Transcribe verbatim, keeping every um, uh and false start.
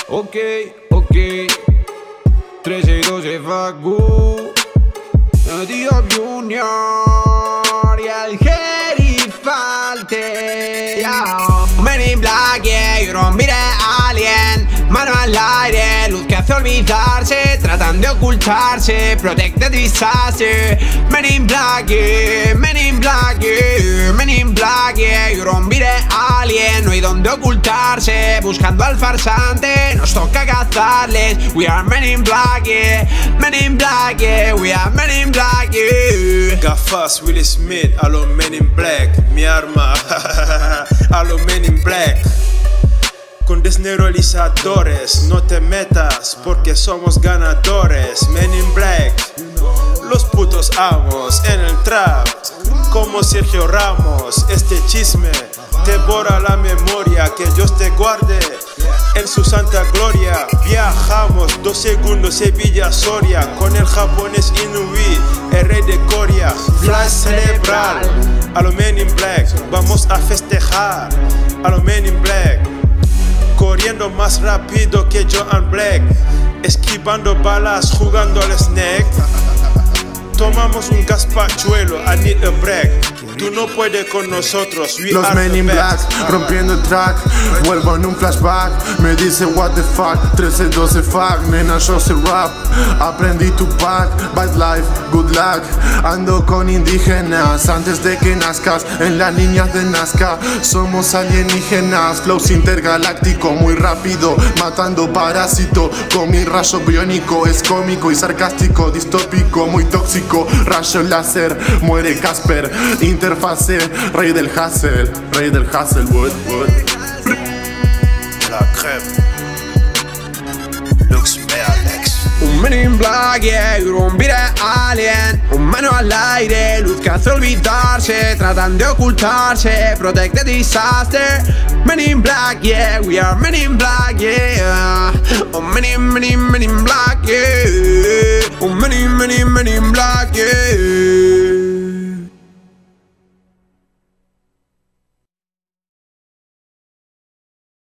Ok, ok, trece y doce Facu, Diop Junior y el Gerifalte. Men in Black, yeah, you don't mire alien. Mano al aire, luz que hace olvidarse. Tratan de ocultarse, protected disaster. Men in Black, yeah, Men in Black, yeah, Men in Black, yeah, you don't mire alien. No hay donde ocultarse, buscando al farsante. Nos toca cazarles. We are Men in Black, yeah, Men in Black, yeah, we are Men in Black, yeah. Gafas, Will Smith, a los Men in Black. Mi arma, a los Men in Black. Con desneuralizadores, no te metas porque somos ganadores. Men in Black, los putos amos en el trap, como Sergio Ramos. Este chisme te borra la memoria, que Dios te guarde en su santa gloria. Viajamos dos segundos Sevilla Soria con el japonés Inui, el rey de Corea. Flash cerebral, a los Men in Black, vamos a festejar. A los Men in Black, corriendo más rápido que Joan Black, esquivando balas, jugando al snake. Tomamos un gazpachuelo, I need a break. Tú no puedes con nosotros, we Los are Men the in Black, best. rompiendo el track. Vuelvo en un flashback, me dice what the fuck. Trece doce fuck, nena yo sé rap. Aprendí tu pack, bad life, good luck. Ando con indígenas antes de que nazcas. En las líneas de Nazca somos alienígenas. Flows intergaláctico, muy rápido, matando parásito. Con mi rayo biónico, es cómico y sarcástico. Distópico, muy tóxico, rayo láser. Muere Casper, interfase, rey del hustle. Rey del hustle, wood, wood. La crème, Lux Alex. Un Men in Black, yeah, you don't mire alien. Un mano al aire, luz que hace olvidarse. Tratan de ocultarse, protected disaster. Men in Black, yeah, we are Men in Black, yeah. Oh, Men in, Men in, Men in Black, yeah. Oh, Men in, Men in, Men in Black, yeah.